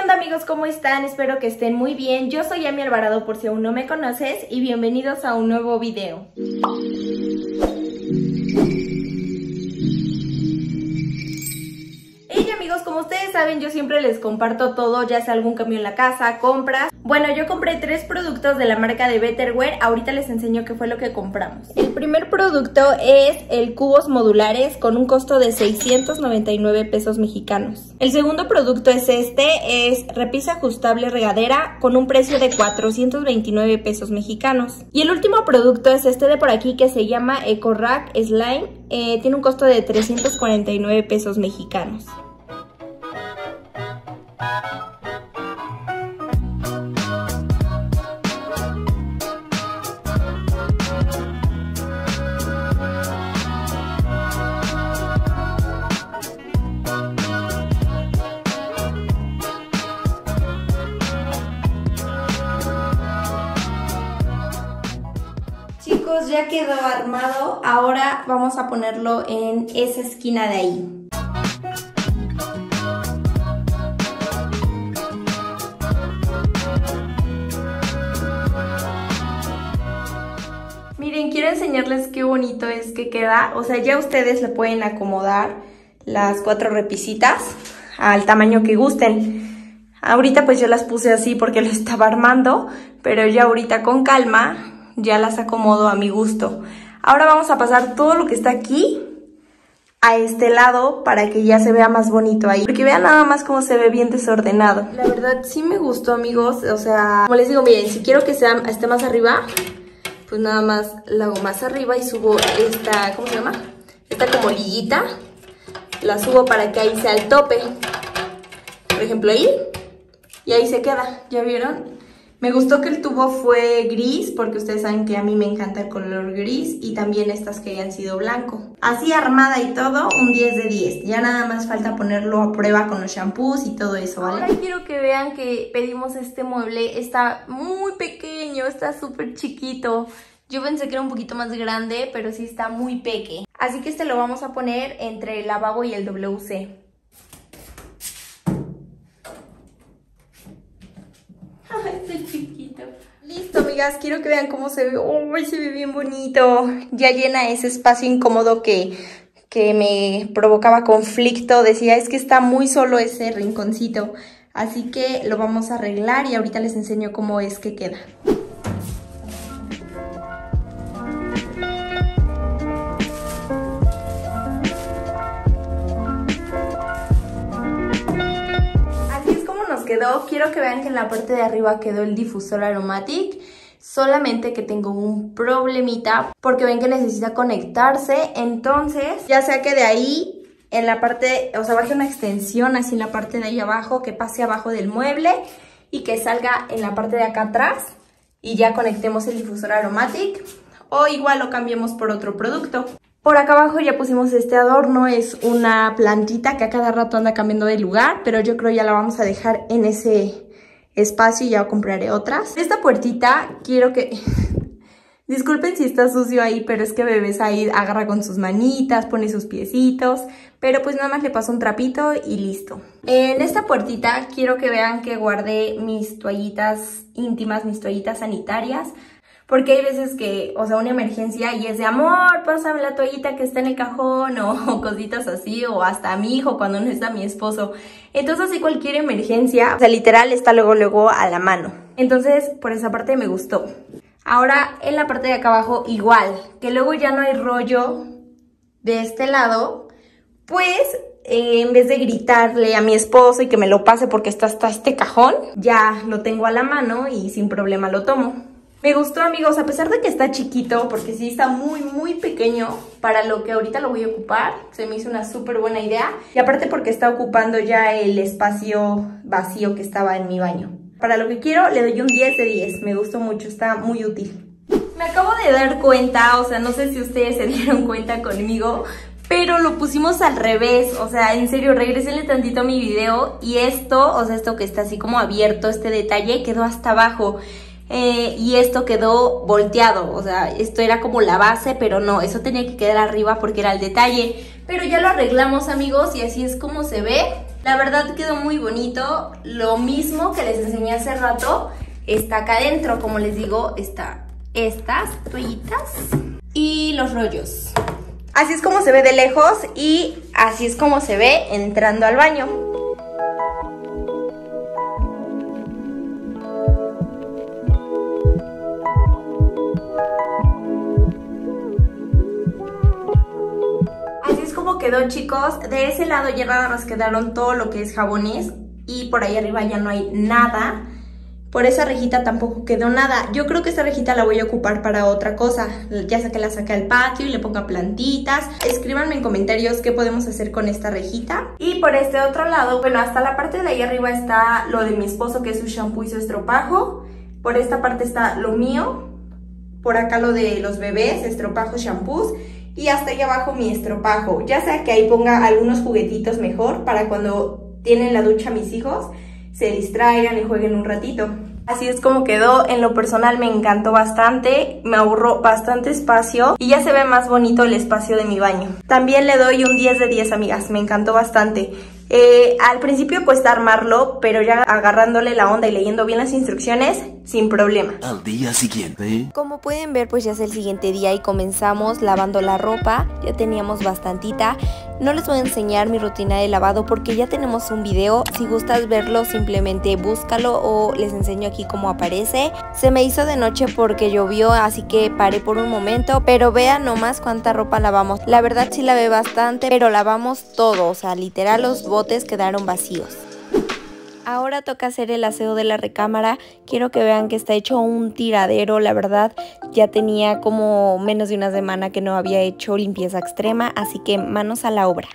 onda amigos? ¿Cómo están? Espero que estén muy bien. Yo soy Amy Alvarado por si aún no me conoces y bienvenidos a un nuevo video. Hey amigos, como ustedes saben, yo siempre les comparto todo, ya sea algún cambio en la casa, compras. Bueno, yo compré 3 productos de la marca de Betterware. Ahorita les enseño qué fue lo que compramos. El primer producto es el cubos modulares con un costo de 699 pesos mexicanos. El segundo producto es es repisa ajustable regadera con un precio de 429 pesos mexicanos. Y el último producto es este de por aquí que se llama EcoRack Slime. Tiene un costo de 349 pesos mexicanos. Chicos, ya quedó armado, ahora vamos a ponerlo en esa esquina de ahí. Miren, quiero enseñarles qué bonito es que queda, o sea, ya ustedes le pueden acomodar las 4 repisitas al tamaño que gusten. Ahorita pues yo las puse así porque lo estaba armando, pero ya ahorita con calma ya las acomodo a mi gusto. Ahora vamos a pasar todo lo que está aquí a este lado para que ya se vea más bonito ahí. Porque vean nada más cómo se ve bien desordenado. La verdad sí me gustó, amigos. O sea, como les digo, miren, si quiero que esté más arriba, pues nada más la hago más arriba y subo esta, ¿cómo se llama? Esta como liguita. La subo para que ahí sea el tope. Por ejemplo ahí. Y ahí se queda, ¿ya vieron? Me gustó que el tubo fue gris porque ustedes saben que a mí me encanta el color gris y también estas que hayan sido blanco. Así armada y todo, un 10 de 10. Ya nada más falta ponerlo a prueba con los shampoos y todo eso, ¿vale? Ahora quiero que vean que pedimos este mueble. Está muy pequeño, está súper chiquito. Yo pensé que era un poquito más grande, pero sí está muy peque. Así que este lo vamos a poner entre el lavabo y el WC. Este chiquito. Listo, amigas, quiero que vean cómo se ve. ¡Uy, se ve bien bonito! Ya llena ese espacio incómodo que me provocaba conflicto. Decía, es que está muy solo ese rinconcito. Así que lo vamos a arreglar y ahorita les enseño cómo es que queda. Quedó. Quiero que vean que en la parte de arriba quedó el difusor Aromatic, solamente que tengo un problemita porque ven que necesita conectarse, entonces ya sea que de ahí en la parte, o sea, baje una extensión así en la parte de ahí abajo, que pase abajo del mueble y que salga en la parte de acá atrás y ya conectemos el difusor Aromatic, o igual lo cambiemos por otro producto. Por acá abajo ya pusimos este adorno, es una plantita que a cada rato anda cambiando de lugar, pero yo creo ya la vamos a dejar en ese espacio y ya compraré otras. Esta puertita quiero que... Disculpen si está sucio ahí, pero es que bebés ahí agarra con sus manitas, pone sus piecitos, pero pues nada más le paso un trapito y listo. En esta puertita quiero que vean que guardé mis toallitas íntimas, mis toallitas sanitarias. Porque hay veces que, o sea, una emergencia y es de amor, pásame la toallita que está en el cajón o cositas así, o hasta a mi hijo cuando no está mi esposo. Entonces, así cualquier emergencia, o sea, literal está luego a la mano. Entonces, por esa parte me gustó. Ahora, en la parte de acá abajo, igual, que luego ya no hay rollo de este lado, pues... en vez de gritarle a mi esposo y que me lo pase porque está hasta este cajón, ya lo tengo a la mano y sin problema lo tomo. Me gustó, amigos, a pesar de que está chiquito, porque sí está muy pequeño para lo que ahorita lo voy a ocupar. Se me hizo una súper buena idea. Y aparte porque está ocupando ya el espacio vacío que estaba en mi baño. Para lo que quiero le doy un 10 de 10. Me gustó mucho, está muy útil. Me acabo de dar cuenta, o sea, no sé si ustedes se dieron cuenta conmigo, pero lo pusimos al revés. O sea, en serio, regrésenle tantito a mi video. Y esto, o sea, esto que está así como abierto, este detalle, quedó hasta abajo. Y esto quedó volteado, o sea, esto era como la base, pero no, eso tenía que quedar arriba porque era el detalle. Pero ya lo arreglamos, amigos, y así es como se ve. La verdad quedó muy bonito. Lo mismo que les enseñé hace rato está acá adentro. Como les digo, está estas toallitas y los rollos. Así es como se ve de lejos y así es como se ve entrando al baño. Así es como quedó, chicos. De ese lado ya nada más quedaron todo lo que es jabones y por ahí arriba ya no hay nada. Por esa rejita tampoco quedó nada. Yo creo que esta rejita la voy a ocupar para otra cosa. Ya sea que la saque al patio y le ponga plantitas. Escríbanme en comentarios qué podemos hacer con esta rejita. Y por este otro lado, bueno, hasta la parte de ahí arriba está lo de mi esposo, que es su shampoo y su estropajo. Por esta parte está lo mío. Por acá lo de los bebés, estropajos, shampoos. Y hasta ahí abajo mi estropajo. Ya sea que ahí ponga algunos juguetitos mejor para cuando tienen la ducha mis hijos se distraigan y jueguen un ratito. Así es como quedó. En lo personal me encantó bastante, me ahorró bastante espacio y ya se ve más bonito el espacio de mi baño. También le doy un 10 de 10, amigas, me encantó bastante. Al principio cuesta armarlo, pero ya agarrándole la onda y leyendo bien las instrucciones, sin problema. Al día siguiente, como pueden ver, pues ya es el siguiente día y comenzamos lavando la ropa. Ya teníamos bastantita. No les voy a enseñar mi rutina de lavado porque ya tenemos un video. Si gustas verlo, simplemente búscalo o les enseño aquí cómo aparece. Se me hizo de noche porque llovió, así que paré por un momento, pero vean nomás cuánta ropa lavamos. La verdad sí lavé bastante, pero lavamos todo, o sea, literal los botes quedaron vacíos. Ahora toca hacer el aseo de la recámara. Quiero que vean que está hecho un tiradero, la verdad. Ya tenía como menos de una semana que no había hecho limpieza extrema, así que manos a la obra.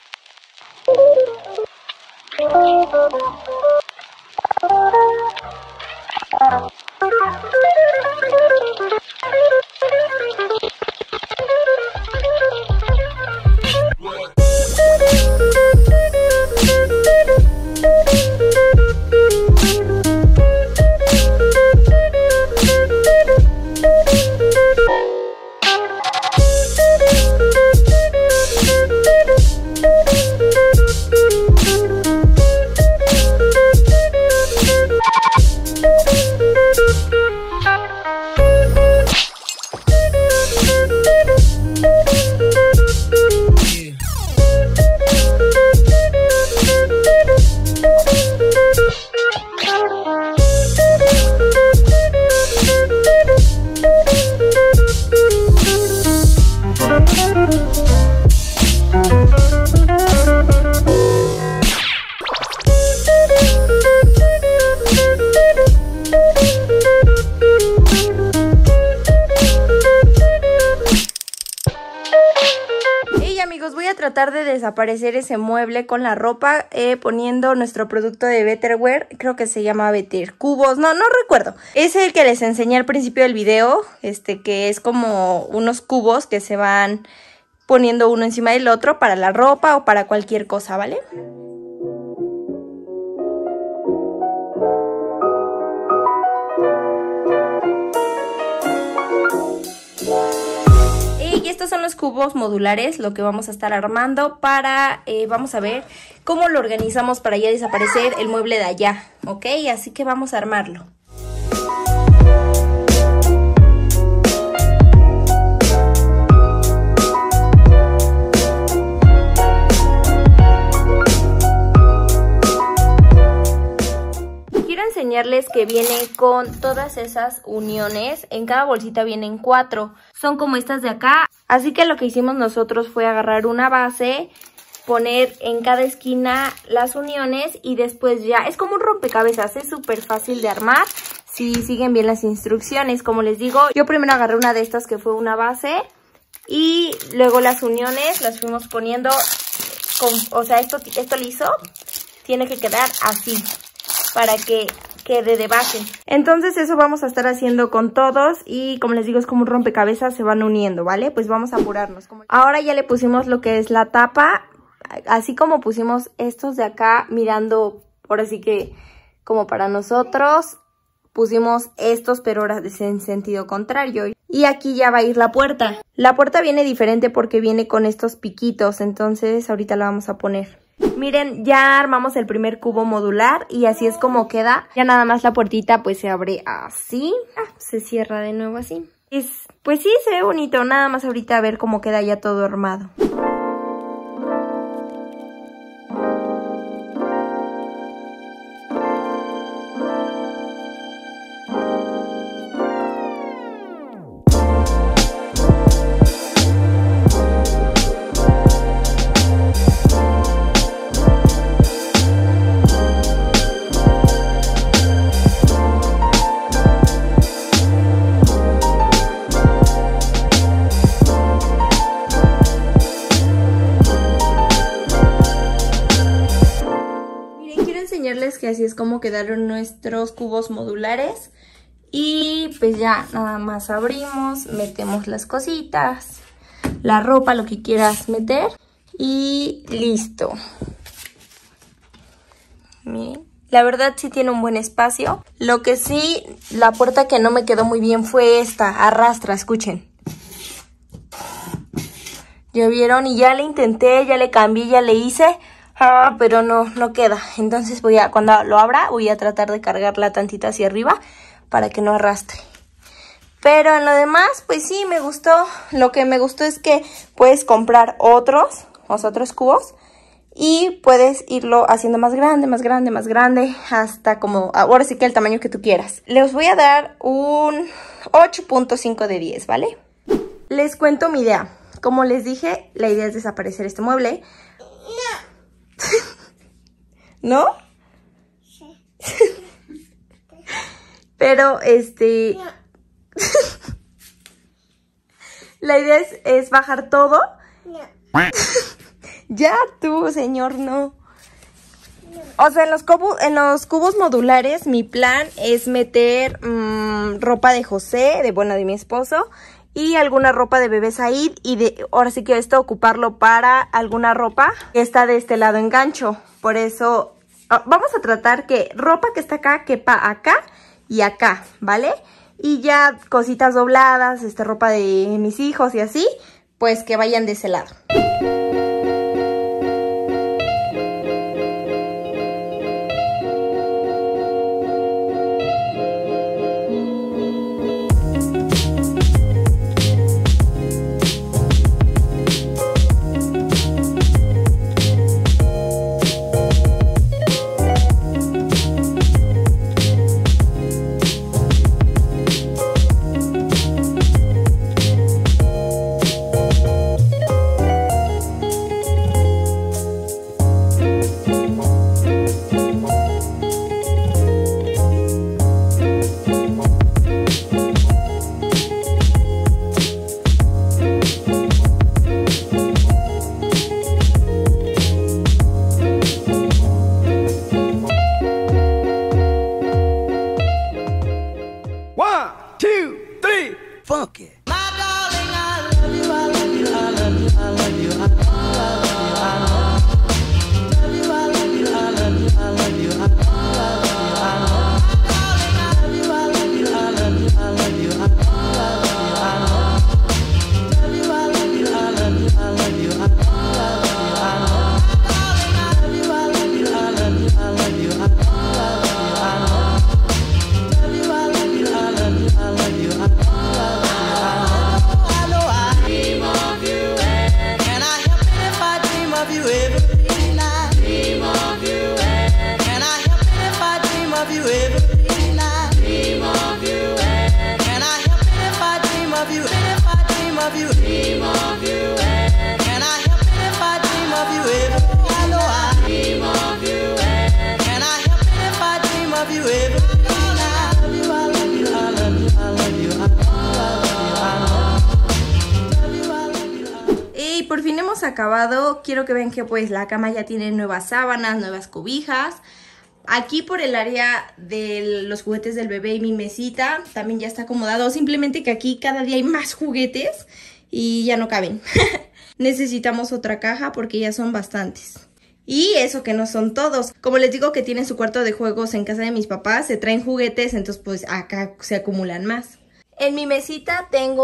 Amigos, voy a tratar de desaparecer ese mueble con la ropa poniendo nuestro producto de Betterware. Creo que se llama Better Cubos, no recuerdo. Es el que les enseñé al principio del video, que es como unos cubos que se van poniendo uno encima del otro para la ropa o para cualquier cosa, ¿vale? Y estos son los cubos modulares, lo que vamos a estar armando para, vamos a ver cómo lo organizamos para ya desaparecer el mueble de allá, ¿ok? Así que vamos a armarlo. Quiero enseñarles que viene con todas esas uniones. En cada bolsita vienen 4. Son como estas de acá. Así que lo que hicimos nosotros fue agarrar una base, poner en cada esquina las uniones y después ya es como un rompecabezas. Es súper fácil de armar si siguen bien las instrucciones. Como les digo, yo primero agarré una de estas que fue una base y luego las uniones las fuimos poniendo con, o sea, esto liso tiene que quedar así para que quede de base. Entonces eso vamos a estar haciendo con todos y como les digo es como un rompecabezas, se van uniendo, ¿vale? Pues vamos a apurarnos. Ahora ya le pusimos lo que es la tapa, así como pusimos estos de acá mirando, ahora sí que como para nosotros, pusimos estos pero ahora en sentido contrario. Y aquí ya va a ir la puerta. La puerta viene diferente porque viene con estos piquitos, entonces ahorita la vamos a poner. Miren, ya armamos el primer cubo modular y así es como queda. Ya nada más la puertita pues se abre así. Se cierra de nuevo así. Pues sí, se ve bonito. Nada más ahorita a ver cómo queda ya todo armado. Que así es como quedaron nuestros cubos modulares y pues ya nada más abrimos, metemos las cositas, la ropa, lo que quieras meter y listo. Miren, la verdad sí tiene un buen espacio. Lo que sí, la puerta que no me quedó muy bien fue esta, arrastra, escuchen. ¿Ya vieron? Y ya le intenté, ya le cambié, ya le hice... pero no queda. Entonces cuando lo abra, voy a tratar de cargarla tantito hacia arriba para que no arrastre. Pero en lo demás, pues sí, me gustó. Lo que me gustó es que puedes comprar otros cubos y puedes irlo haciendo más grande, más grande, más grande, hasta como, ahora sí que el tamaño que tú quieras. Les voy a dar un 8.5 de 10, ¿vale? Les cuento mi idea. Como les dije, la idea es desaparecer este mueble. ¿No? Sí. Pero, la idea es bajar todo. No. Ya tú, señor, no. O sea, en los cubos modulares, mi plan es meter ropa de José, de mi esposo, y alguna ropa de bebé Said, y ahora sí que esto ocuparlo para alguna ropa que está de este lado en gancho. Por eso vamos a tratar que ropa que está acá quepa acá y acá, ¿vale? Y ya cositas dobladas, ropa de mis hijos y así, pues que vayan de ese lado. Y por fin hemos acabado. Quiero que vean que pues la cama ya tiene nuevas sábanas, nuevas cobijas. Aquí por el área de los juguetes del bebé y mi mesita también ya está acomodado. Simplemente que aquí cada día hay más juguetes y ya no caben. Necesitamos otra caja porque ya son bastantes. Y eso que no son todos. Como les digo que tienen su cuarto de juegos en casa de mis papás, se traen juguetes, entonces pues acá se acumulan más. En mi mesita tengo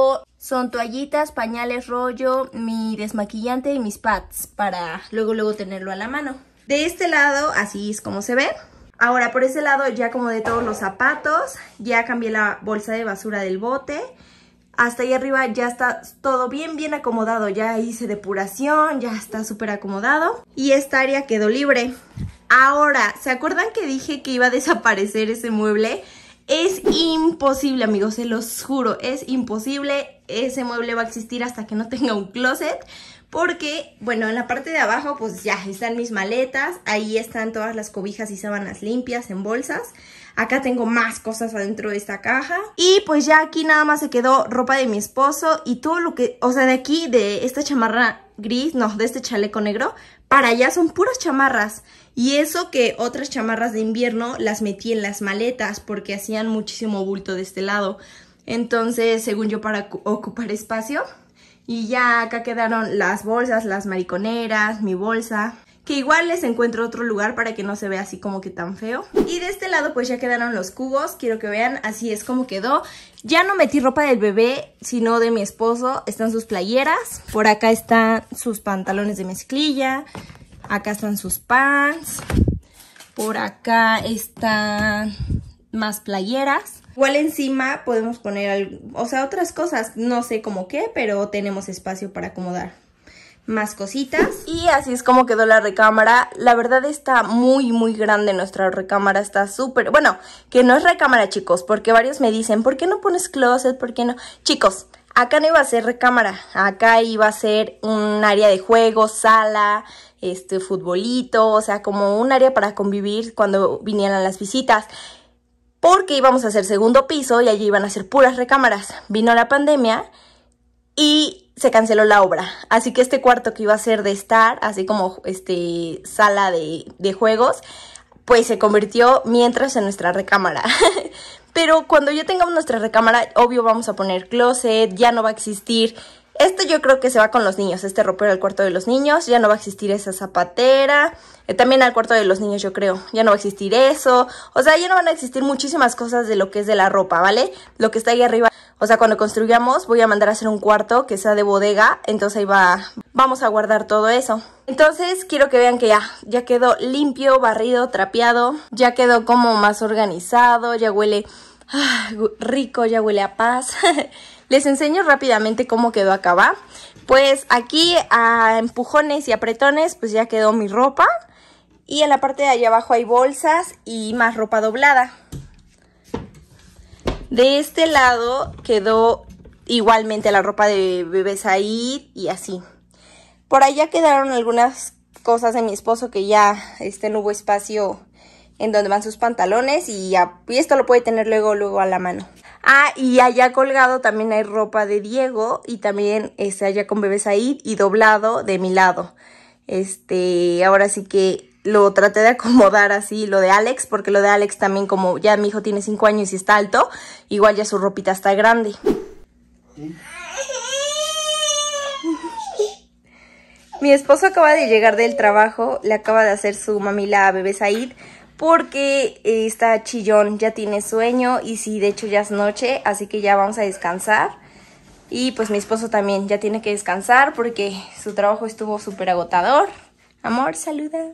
son toallitas, pañales, rollo, mi desmaquillante y mis pads para luego tenerlo a la mano. De este lado así es como se ve. Ahora por este lado ya acomodé todos los zapatos, ya cambié la bolsa de basura del bote. Hasta ahí arriba ya está todo bien acomodado, ya hice depuración, ya está súper acomodado. Y esta área quedó libre. Ahora, ¿se acuerdan que dije que iba a desaparecer ese mueble? Es imposible, amigos, se los juro, es imposible. Ese mueble va a existir hasta que no tenga un closet. Porque, bueno, en la parte de abajo pues ya están mis maletas. Ahí están todas las cobijas y sábanas limpias en bolsas. Acá tengo más cosas adentro de esta caja. Y pues ya aquí nada más se quedó ropa de mi esposo. Y todo lo que, o sea, de aquí, de esta chamarra gris, no, de este chaleco negro, para allá son puras chamarras. Y eso que otras chamarras de invierno las metí en las maletas porque hacían muchísimo bulto de este lado. Entonces, según yo, para ocupar espacio. Y ya acá quedaron las bolsas, las mariconeras, mi bolsa. Que igual les encuentro otro lugar para que no se vea así como que tan feo. Y de este lado pues ya quedaron los cubos. Quiero que vean, así es como quedó. Ya no metí ropa del bebé, sino de mi esposo. Están sus playeras. Por acá están sus pantalones de mezclilla. Acá están sus pants. Por acá están más playeras. Igual encima podemos poner, o sea, otras cosas. No sé cómo qué, pero tenemos espacio para acomodar más cositas. Y así es como quedó la recámara. La verdad está muy grande nuestra recámara. Está súper... Bueno, que no es recámara, chicos, porque varios me dicen, ¿por qué no pones closet? ¿Por qué no? Chicos, acá no iba a ser recámara. Acá iba a ser un área de juego, sala, futbolito, o sea, como un área para convivir cuando vinieran las visitas. Porque íbamos a hacer segundo piso y allí iban a ser puras recámaras. Vino la pandemia y se canceló la obra. Así que este cuarto que iba a ser de estar, así como sala de juegos, pues se convirtió mientras en nuestra recámara. Pero cuando ya tengamos nuestra recámara, obvio vamos a poner closet, ya no va a existir. Esto yo creo que se va con los niños, este ropero al cuarto de los niños, ya no va a existir esa zapatera, también al cuarto de los niños yo creo, ya no va a existir eso, o sea, ya no van a existir muchísimas cosas de lo que es de la ropa, ¿vale? Lo que está ahí arriba, o sea, cuando construyamos voy a mandar a hacer un cuarto que sea de bodega, entonces ahí vamos a guardar todo eso. Entonces quiero que vean que ya quedó limpio, barrido, trapeado, ya quedó como más organizado, ya huele rico, ya huele a paz. Les enseño rápidamente cómo quedó acá, ¿va? Pues aquí a empujones y apretones pues ya quedó mi ropa. Y en la parte de allá abajo hay bolsas y más ropa doblada. De este lado quedó igualmente la ropa de bebé Said y así. Por allá quedaron algunas cosas de mi esposo que ya no hubo espacio en donde van sus pantalones y esto lo puede tener luego a la mano. Y allá colgado también hay ropa de Diego y también allá con bebé Said y doblado de mi lado. Ahora sí que lo traté de acomodar así, lo de Alex, porque lo de Alex también, como ya mi hijo tiene 5 años y está alto, igual ya su ropita está grande. Mi esposo acaba de llegar del trabajo, le acaba de hacer su mamila a bebé Said, porque está chillón, ya tiene sueño y sí, de hecho ya es noche, así que ya vamos a descansar. Y pues mi esposo también ya tiene que descansar porque su trabajo estuvo súper agotador. Amor, saluda.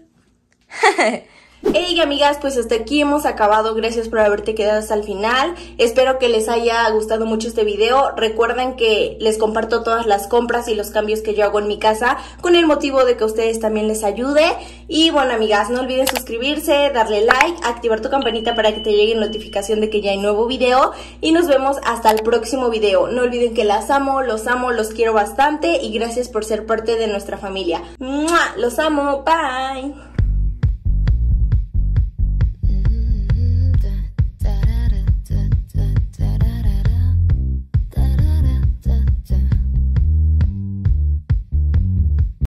Hey amigas, pues hasta aquí hemos acabado. Gracias por haberte quedado hasta el final. Espero que les haya gustado mucho este video. Recuerden que les comparto todas las compras y los cambios que yo hago en mi casa con el motivo de que a ustedes también les ayude. Y bueno amigas, no olviden suscribirse, darle like, activar tu campanita para que te llegue notificación de que ya hay nuevo video. Y nos vemos hasta el próximo video. No olviden que las amo, los quiero bastante y gracias por ser parte de nuestra familia. ¡Mua! Los amo, bye.